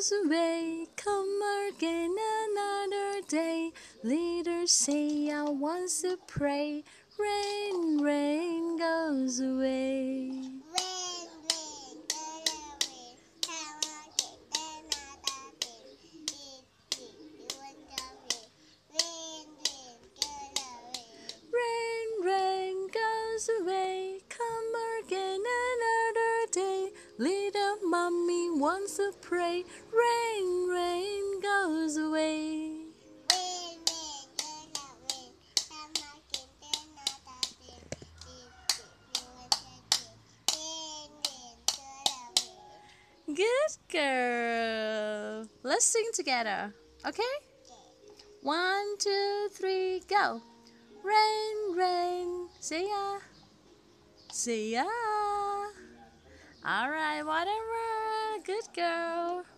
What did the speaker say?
goes away. Come again another day. Leaders say I want to pray. Rain, rain goes away. Rain, rain, go away. Come again another day. You want the rain. Rain, rain, go away. Rain, rain goes away. Come again another day. Little mommy wants to pray. Rain, rain goes away. Rain, rain, go away. Come again another day. You want the rain. Rain, rain, go away. Good girl. Let's sing together. Okay? 1, 2, 3, go. Rain, rain. Say ya. Say ya. Alright, whatever. Good girl.